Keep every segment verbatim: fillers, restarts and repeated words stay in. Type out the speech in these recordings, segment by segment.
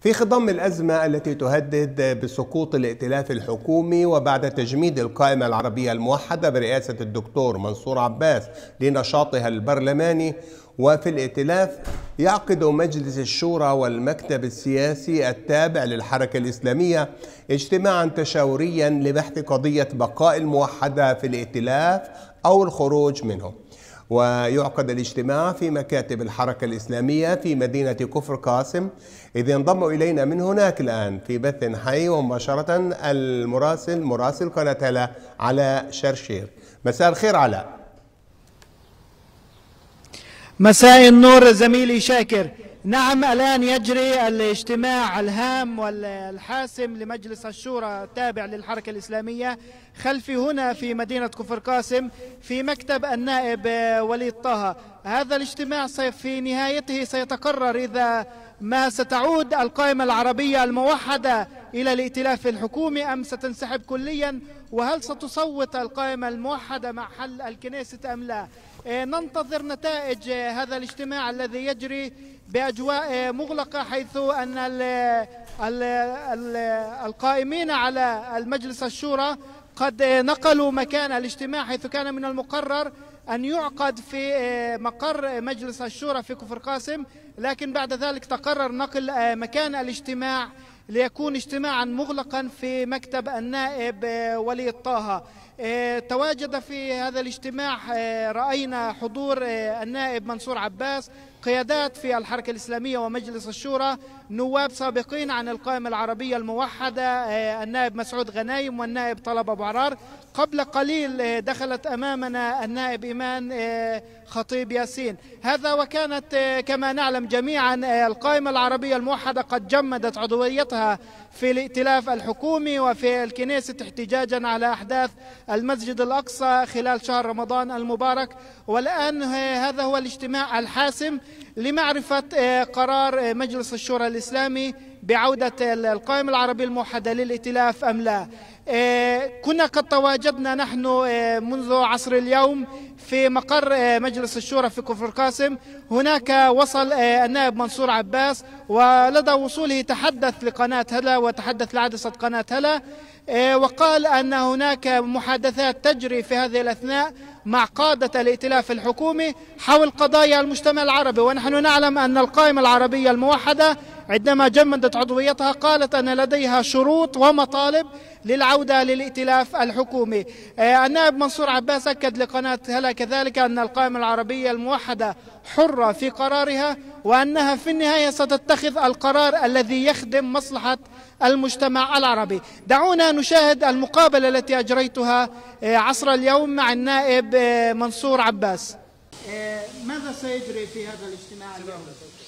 في خضم الأزمة التي تهدد بسقوط الائتلاف الحكومي وبعد تجميد القائمة العربية الموحدة برئاسة الدكتور منصور عباس لنشاطها البرلماني، وفي الائتلاف يعقد مجلس الشورى والمكتب السياسي التابع للحركة الإسلامية اجتماعا تشاوريا لبحث قضية بقاء الموحدة في الائتلاف أو الخروج منه. ويعقد الاجتماع في مكاتب الحركة الإسلامية في مدينة كفر قاسم، إذ ينضم إلينا من هناك الآن في بث حي ومباشرة المراسل مراسل قناة هلا علاء شرشير. مساء الخير علاء. مساء النور زميلي شاكر. نعم، الآن يجري الاجتماع الهام والحاسم لمجلس الشورى التابع للحركة الإسلامية خلفي هنا في مدينة كفر قاسم في مكتب النائب وليد طه. هذا الاجتماع في نهايته سيتقرر إذا ما ستعود القائمة العربية الموحدة إلى الائتلاف الحكومي أم ستنسحب كليا، وهل ستصوت القائمة الموحدة مع حل الكنيسة أم لا. ننتظر نتائج هذا الاجتماع الذي يجري بأجواء مغلقة، حيث أن ال ال ال القائمين على المجلس الشورى قد نقلوا مكان الاجتماع، حيث كان من المقرر أن يعقد في مقر مجلس الشورى في كفر قاسم، لكن بعد ذلك تقرر نقل مكان الاجتماع ليكون اجتماعا مغلقا في مكتب النائب وليد طه. تواجد في هذا الاجتماع رأينا حضور النائب منصور عباس، قيادات في الحركة الإسلامية ومجلس الشورى، نواب سابقين عن القائمة العربية الموحدة، النائب مسعود غنايم والنائب طلب أبو عرار. قبل قليل دخلت أمامنا النائب إيمان خطيب ياسين. هذا وكانت كما نعلم جميعا القائمة العربية الموحدة قد جمدت عضويتها في الائتلاف الحكومي وفي الكنيسة احتجاجا على أحداث المسجد الأقصى خلال شهر رمضان المبارك. والآن هذا هو الاجتماع الحاسم لمعرفة قرار مجلس الشورى الإسلامي بعودة القائمة العربية الموحدة للائتلاف أم لا. كنا قد تواجدنا نحن منذ عصر اليوم في مقر مجلس الشورى في كفر قاسم. هناك وصل النائب منصور عباس، ولدى وصوله تحدث لقناة هلا وتحدث لعدسة قناة هلا، وقال أن هناك محادثات تجري في هذه الأثناء مع قادة الائتلاف الحكومي حول قضايا المجتمع العربي. ونحن نعلم أن القائمة العربية الموحدة عندما جمدت عضويتها قالت أن لديها شروط ومطالب للعودة للائتلاف الحكومي. النائب منصور عباس أكد لقناة هلا كذلك أن القائمة العربية الموحدة حرة في قرارها، وأنها في النهاية ستتخذ القرار الذي يخدم مصلحة المجتمع العربي. دعونا نشاهد المقابلة التي أجريتها عصر اليوم مع النائب منصور عباس. ماذا سيجري في هذا الاجتماع اليوم؟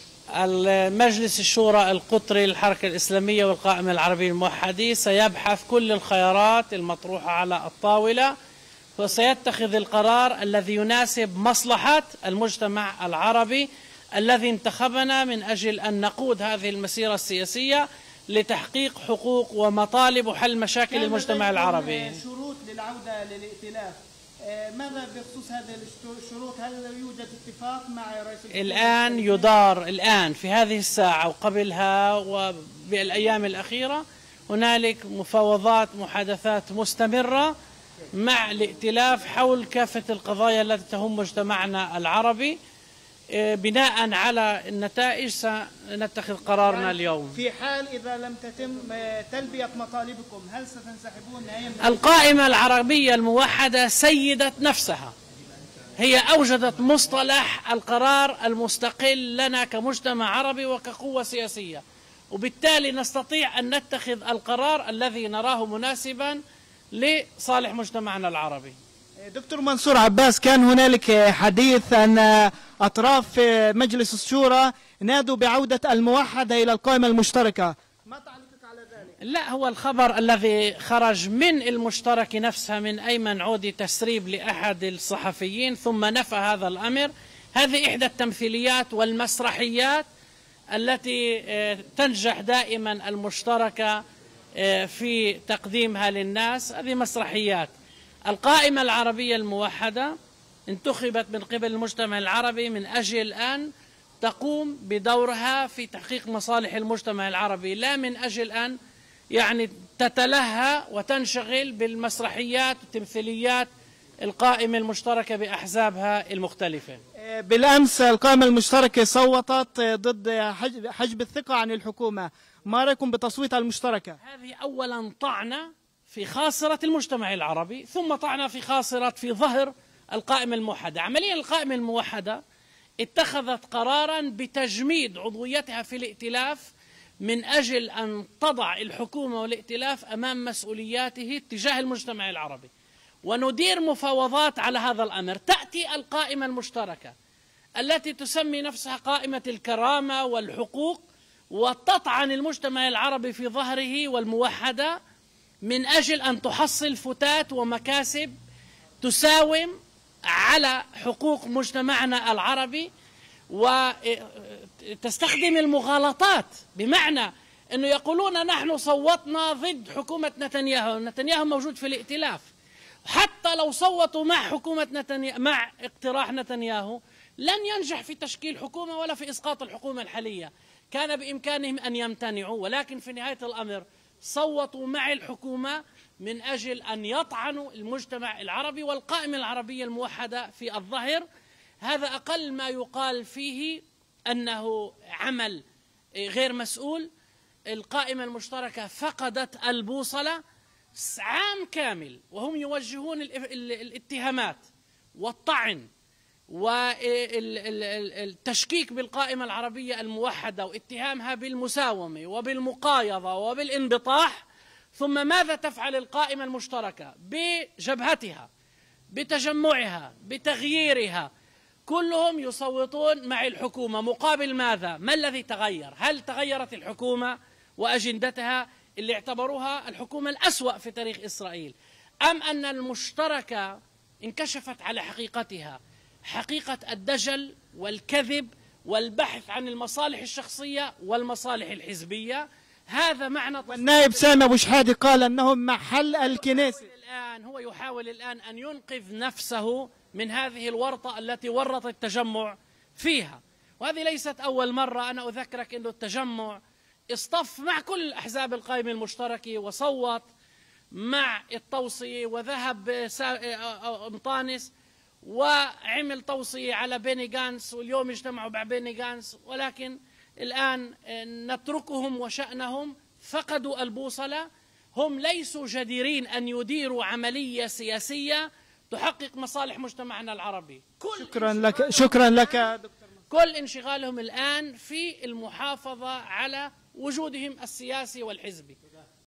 المجلس الشورى القطري للحركة الإسلامية والقائمة العربية الموحدة سيبحث كل الخيارات المطروحة على الطاولة، وسيتخذ القرار الذي يناسب مصلحة المجتمع العربي الذي انتخبنا من أجل أن نقود هذه المسيرة السياسية لتحقيق حقوق ومطالب وحل مشاكل المجتمع العربي. شروط للعودة للائتلاف، ماذا بخصوص هذه الشروط؟ هل يوجد اتفاق مع رئيس الآن يدار الآن في هذه الساعة وقبلها وبالأيام الأخيرة هنالك مفاوضات محادثات مستمرة مع الائتلاف حول كافة القضايا التي تهم مجتمعنا العربي. بناء على النتائج سنتخذ قرارنا يعني اليوم. في حال إذا لم تتم تلبية مطالبكم هل ستنسحبون نهائيا؟ القائمة العربية الموحدة سيدت نفسها، هي أوجدت مصطلح القرار المستقل لنا كمجتمع عربي وكقوة سياسية، وبالتالي نستطيع أن نتخذ القرار الذي نراه مناسبا لصالح مجتمعنا العربي. دكتور منصور عباس، كان هنالك حديث أن أطراف مجلس الشورى نادوا بعودة الموحدة إلى القائمة المشتركة، ما تعليقك على ذلك؟ لا، هو الخبر الذي خرج من المشترك نفسها من أيمن عودي تسريب لأحد الصحفيين ثم نفى هذا الأمر. هذه إحدى التمثيليات والمسرحيات التي تنجح دائما المشتركة في تقديمها للناس، هذه مسرحيات. القائمة العربية الموحدة انتخبت من قبل المجتمع العربي من أجل أن تقوم بدورها في تحقيق مصالح المجتمع العربي، لا من أجل أن يعني تتلهى وتنشغل بالمسرحيات والتمثيليات القائمة المشتركة بأحزابها المختلفة. بالأمس القائمة المشتركة صوتت ضد حجب الثقة عن الحكومة، ما رأيكم بتصويتها المشتركة؟ هذه أولا طعنة في خاصرة المجتمع العربي، ثم طعنة في خاصرة في ظهر القائمة الموحدة. عمليا القائمة الموحدة اتخذت قرارا بتجميد عضويتها في الائتلاف من أجل أن تضع الحكومة والائتلاف أمام مسؤولياته تجاه المجتمع العربي، وندير مفاوضات على هذا الأمر. تأتي القائمة المشتركة التي تسمي نفسها قائمة الكرامة والحقوق وتطعن المجتمع العربي في ظهره والموحدة من أجل أن تحصل فتات ومكاسب تساوم على حقوق مجتمعنا العربي، وتستخدم المغالطات، بمعنى أنه يقولون نحن صوتنا ضد حكومة نتنياهو، نتنياهو موجود في الائتلاف. حتى لو صوتوا مع حكومة نتنياهو مع اقتراح نتنياهو لن ينجح في تشكيل حكومة ولا في إسقاط الحكومة الحالية، كان بإمكانهم أن يمتنعوا، ولكن في نهاية الأمر صوتوا مع الحكومة من أجل أن يطعنوا المجتمع العربي والقائمة العربية الموحدة في الظهر. هذا أقل ما يقال فيه أنه عمل غير مسؤول. القائمة المشتركة فقدت البوصلة عام كامل وهم يوجهون الاتهامات والطعن والتشكيك بالقائمة العربية الموحدة واتهامها بالمساومة وبالمقايضة وبالانبطاح. ثم ماذا تفعل القائمة المشتركة بجبهتها بتجمعها بتغييرها؟ كلهم يصوتون مع الحكومة مقابل ماذا؟ ما الذي تغير؟ هل تغيرت الحكومة وأجندتها اللي اعتبروها الحكومة الأسوأ في تاريخ إسرائيل، أم أن المشتركة انكشفت على حقيقتها، حقيقة الدجل والكذب والبحث عن المصالح الشخصية والمصالح الحزبية؟ هذا معنى. والنائب سامي أبو شحادة قال أنهم محل الكنيسة. الآن هو يحاول الآن أن ينقذ نفسه من هذه الورطة التي ورط التجمع فيها، وهذه ليست أول مرة. أنا أذكرك أن التجمع اصطف مع كل أحزاب القائمة المشتركة وصوت مع التوصية، وذهب مطانس وعمل توصية على بيني غانس، واليوم اجتمعوا مع بيني غانس، ولكن الآن نتركهم وشأنهم. فقدوا البوصلة، هم ليسوا جديرين أن يديروا عملية سياسية تحقق مصالح مجتمعنا العربي. شكرا لك شكرا لك دكتور. كل انشغالهم الآن في المحافظة على وجودهم السياسي والحزبي.